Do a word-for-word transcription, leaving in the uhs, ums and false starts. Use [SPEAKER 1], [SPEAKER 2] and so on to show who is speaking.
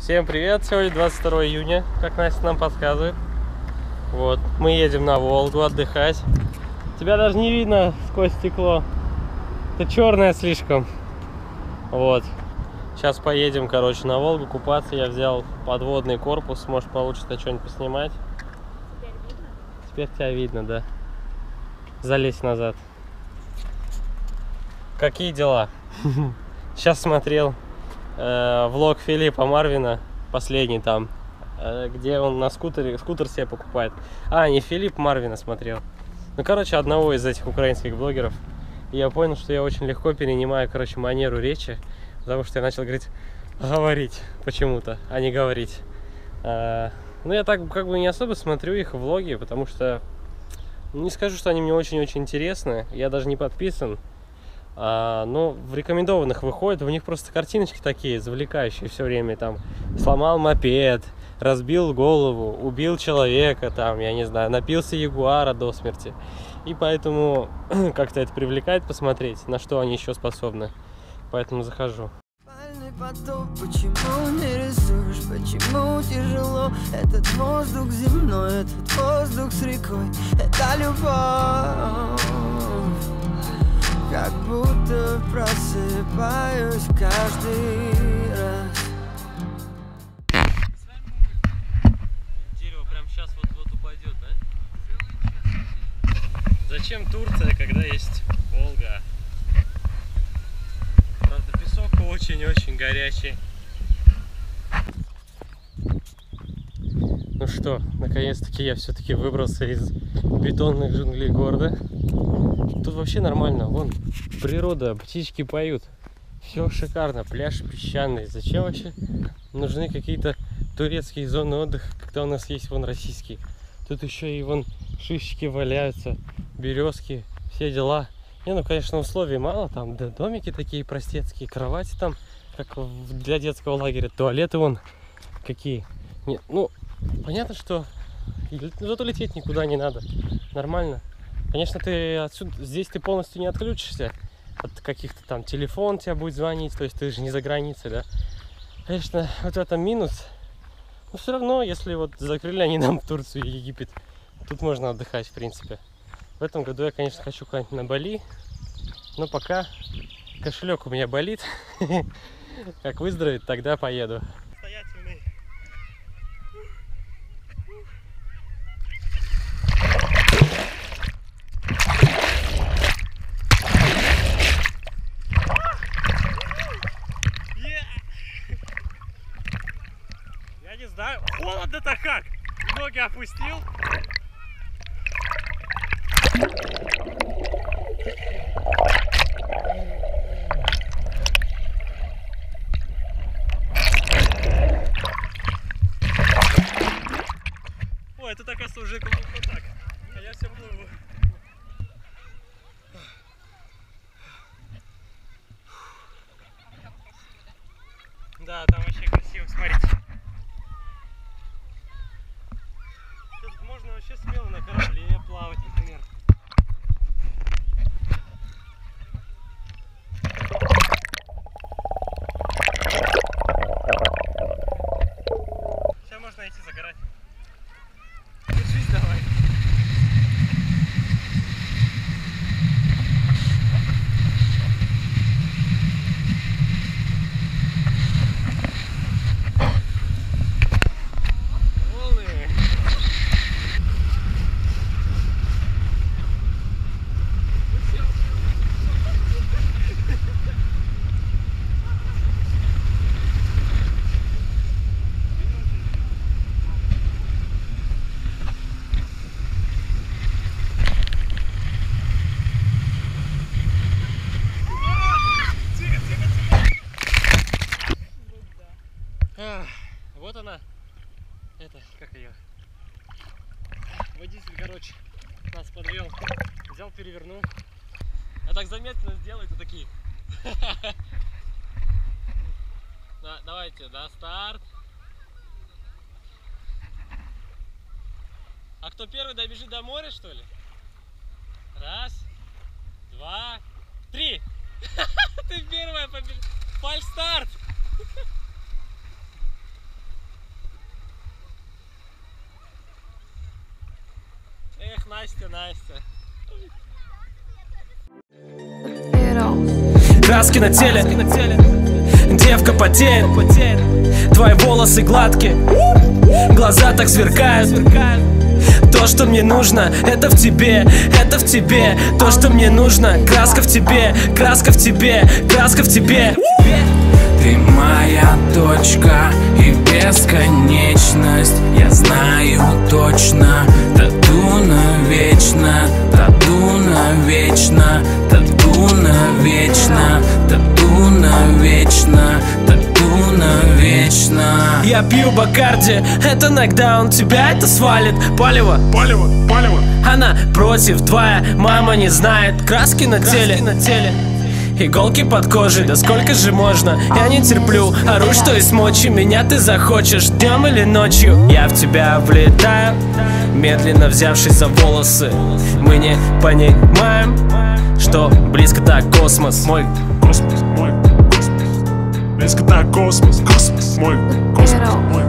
[SPEAKER 1] Всем привет! Сегодня двадцать второе июня, как Настя нам подсказывает. Вот, мы едем на Волгу отдыхать. Тебя даже не видно сквозь стекло. Это черное слишком. Вот. Сейчас поедем, короче, на Волгу купаться. Я взял подводный корпус. Может, получится что-нибудь поснимать.
[SPEAKER 2] Теперь видно?
[SPEAKER 1] Теперь тебя видно, да. Залезь назад. Какие дела? Сейчас смотрел э, влог Филиппа Марвина, последний там, э, где он на скутере, скутер себе покупает. А, не Филипп Марвина смотрел. Ну, короче, одного из этих украинских блогеров. И я понял, что я очень легко перенимаю, короче, манеру речи, потому что я начал говорить, говорить почему-то, а не говорить. А, ну, я так как бы не особо смотрю их влоги, потому что, не скажу, что они мне очень-очень интересны. Я даже не подписан. А, но в рекомендованных выходит, в них просто картиночки такие завлекающие все время, там сломал мопед, разбил голову, убил человека, там, я не знаю, напился ягуара до смерти. И поэтому как-то это привлекает посмотреть, на что они еще способны. Поэтому захожу.
[SPEAKER 3] Поток, почему не рисуешь, почему тяжело? Этот воздух земной, этот воздух с рекой, это любовь. Как будто просыпаюсь каждый раз.
[SPEAKER 1] Дерево прям сейчас вот-вот упадет, да? Зачем Турция, когда есть Волга? Правда, песок очень-очень горячий. Ну что, наконец-таки я все-таки выбрался из бетонных джунглей города. Тут вообще нормально, вон природа, птички поют, все шикарно, пляж песчаный. Зачем вообще нужны какие-то турецкие зоны отдыха, когда у нас есть вон российские? Тут еще и вон шишечки валяются, березки, все дела. Не, ну конечно условий мало, там да, домики такие простецкие, кровати там, как для детского лагеря, туалеты вон какие. Нет, ну понятно, что зато лететь никуда не надо, нормально. Конечно, ты отсюда, здесь ты полностью не отключишься от каких-то там, телефон тебя будет звонить, то есть ты же не за границей, да. Конечно, вот в этом минус, но все равно, если вот закрыли они нам Турцию и Египет, тут можно отдыхать, в принципе. В этом году я, конечно, хочу куда-нибудь на Бали, но пока кошелек у меня болит, как выздоровеет, тогда поеду. Я не знаю, холодно-то как! Ноги опустил. Ой, это оказывается уже глубоко так. А я все плыву. Да, там вообще красиво, смотрите. Тут можно вообще смело на корабле плавать, например. Сейчас можно идти загорать. Держись давай. Вот она, это, как ее, водитель, короче, нас подвел, взял, перевернул. Я так заметно сделаю, то такие. Да, давайте, да, старт. А кто первый добежит до моря, что ли? Раз, два, три. Ты первая побежишь. Фальстарт. Настя, Настя.
[SPEAKER 2] Краски на теле, девка потеет, твои волосы гладкие, глаза так сверкают. То, что мне нужно, это в тебе, это в тебе. То, что мне нужно, краска в тебе, краска в тебе, краска в тебе.
[SPEAKER 4] Ты моя точка и бесконечность. Я знаю точно, тату навечно, тату навечно, тату навечно, тату навечно, тату навечно.
[SPEAKER 2] Я пью Бакарди, это нокдаун, тебя это свалит. Палево,
[SPEAKER 5] Палево, палево.
[SPEAKER 2] она против, твоя мама не знает. Краски на теле, на теле. Иголки под кожей, да сколько же можно? Я не терплю, ору, что есть мочи. Меня ты захочешь днем или ночью. Я в тебя влетаю, медленно взявшись за волосы. Мы не понимаем, что близко так космос. Мой
[SPEAKER 5] Космос, мой космос. Близко так космос, космос, мой космос, мой